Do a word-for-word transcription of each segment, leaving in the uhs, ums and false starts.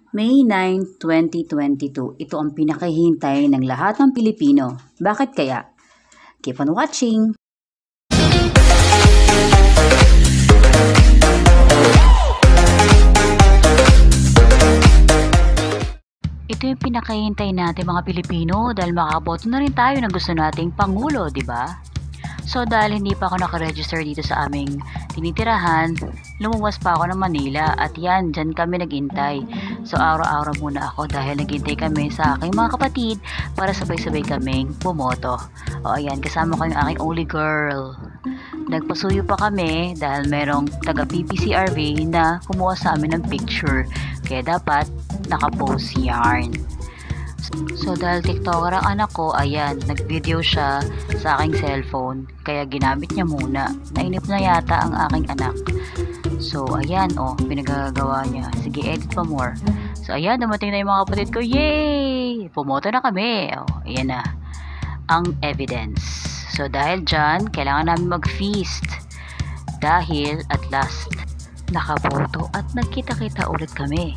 May ninth, twenty twenty-two, ito ang pinakahihintay ng lahat ng Pilipino. Bakit kaya? Keep on watching! Ito yung pinakahihintay natin mga Pilipino dahil makakaboto na rin tayo ng gusto nating Pangulo, di ba? So dahil hindi pa ako nakaregister dito sa aming tinitirahan, lumuwas pa ako ng Manila at yan, dyan kami nagintay. So araw-araw muna ako dahil nagintay kami sa aking mga kapatid para sabay-sabay kaming bumoto. O ayan, kasama ko yung aking only girl. Nagpasuyo pa kami dahil merong taga P P C R V na kumuha sa amin ng picture. Kaya dapat nakapost yarn. So dahil TikToker ang anak ko, ayan, nag-video siya sa aking cellphone. Kaya ginamit niya muna. Nainip na yata ang aking anak. So ayan, oh, pinagagawa niya. Sige, edit pa more. So ayan, dumating na yung mga kapatid ko. Yay! Pumoto na kami. Oh, ayan na. Ang evidence. So dahil dyan, kailangan namin mag-feast. Dahil at last, nakaboto at nagkita-kita ulit kami.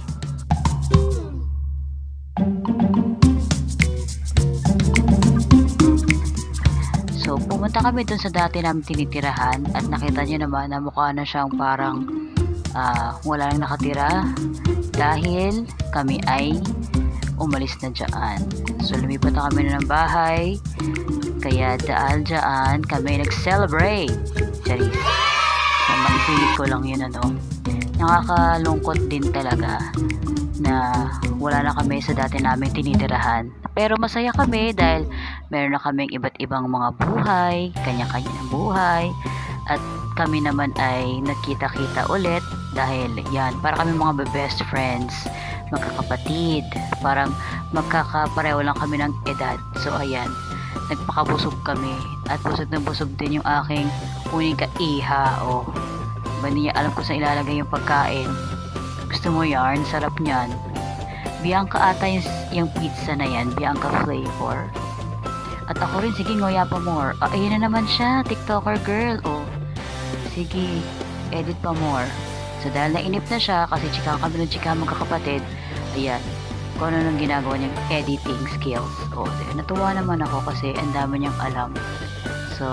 So, pumunta kami dun sa dati namin tinitirahan at nakita nyo naman na mukha na siyang parang uh, wala nang nakatira dahil kami ay umalis na dyan. So, lumipat na kami na ng bahay kaya dahil dyan kami nag-celebrate. Charis. So, maipilit ko lang yun ano. Nakakalungkot din talaga na wala na kami sa dati namin tinitirahan. Pero masaya kami dahil meron na kaming iba't ibang mga buhay, kanya-kanya ng buhay, at kami naman ay nagkita-kita ulit dahil yan, para kami mga best friends, magkakapatid, parang magkakapareho lang kami ng edad. So ayan, nagpakabusog kami at busog na busog din yung aking uning kaiha. O, ba niya alam ko sa ilalagay yung pagkain. Gusto mo yarn? Sarap niyan. Bianca ata yung, yung pizza na yan. Bianca flavor. At ako rin, sige, ngoya pa more. Ah, ayun na naman siya. TikToker girl. Oh, sige, edit pa more. So, dahil nainip na siya, kasi chika kami ng chika magkakapatid, ayan, kung ano nang ginagawa niyang editing skills. Oh, natuwa naman ako kasi ang dami niyang alam. So,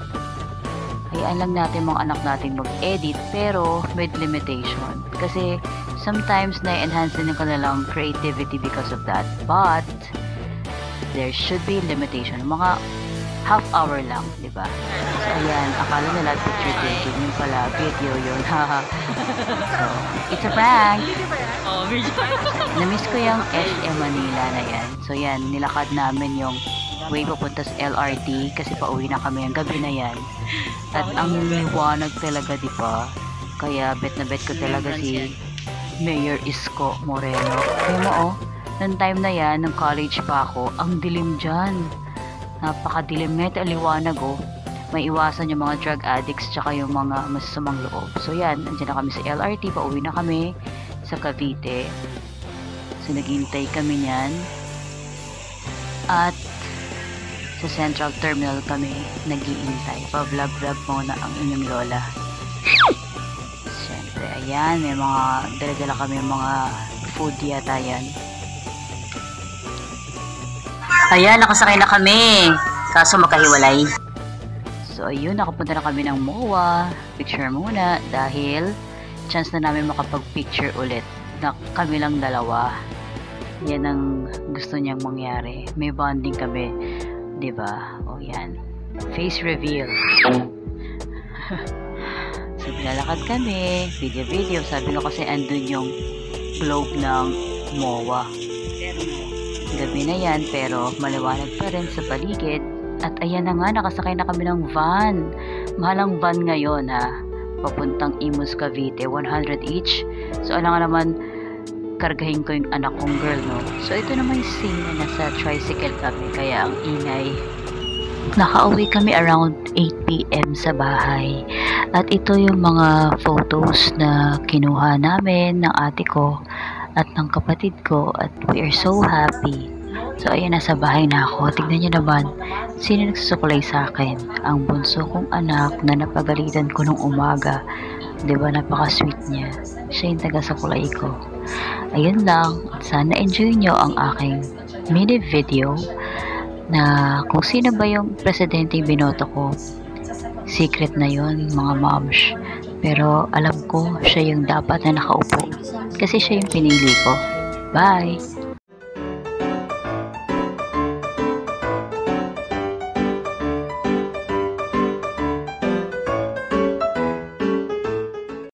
hayaan lang natin mga anak natin mag-edit pero with limitation. Kasi sometimes na-enhance din yung kanilang creativity because of that. But there should be limitation. Mga half hour lang, di ba? So ayan, akala nila picture taking, yung pala video yun. So, it's a prank! Na-miss ko yung S M Manila na yan. So yan, nilakad namin yung way papunta sa L R T kasi pauwi na kami ang gabi na yan. At ang liwanag talaga, di ba? Kaya bet na bet ko talaga si Mayor Isko Moreno. Kaya mo oh, nung time na yan, nung college pa ako, ang dilim dyan. Napakadilim na ito, liwanag oh. May iwasan yung mga drug addicts tsaka yung mga masasamang loob. So yan, nandiyan na kami sa L R T, pauwi na kami sa Cavite. So naghintay kami niyan. At sa Central Terminal kami nag-iintay. Pa-vlog-vlog muna ang inyong lola. Siyempre, ayan, may mga dala-dala kami mga food yata yan. Ayan, nakasakay na kami. Kaso magkahiwalay. So, ayun, nakapunta na kami ng M O A. Picture muna dahil chance na namin makapag-picture ulit na kami lang dalawa. Yan ang gusto niyang mangyari. May bonding kami. Diba? O yan. Face reveal. So, binalakad kami. Video-video. Sabi ko kasi andun yung globe ng M O A. Gabi na yan, pero maliwanag pa rin sa paligid. At ayan na nga, nakasakay na kami ng van. Mahalang van ngayon, ha? Papuntang Imus, Cavite. one hundred each. So, alam nga naman, kargahin ko yung anak kong girl, no? So, ito naman yung scene na nasa tricycle kami, kaya ang ingay. Nakauwi kami around eight p m sa bahay. At ito yung mga photos na kinuha namin ng ate ko at ng kapatid ko at we are so happy. So, ayan, nasa bahay na ako. Tignan nyo naman, sino nagsusukulay sa akin? Ang bunso kong anak na napagalitan ko nung umaga. Diba, napaka-sweet niya. Siya yung taga-sukulay ko. Ayun lang, sana enjoy nyo ang aking mini video na kung sino ba yung presidente yung binoto ko. Secret na yon mga moms. Pero alam ko siya yung dapat na nakaupo kasi siya yung pinili ko. Bye!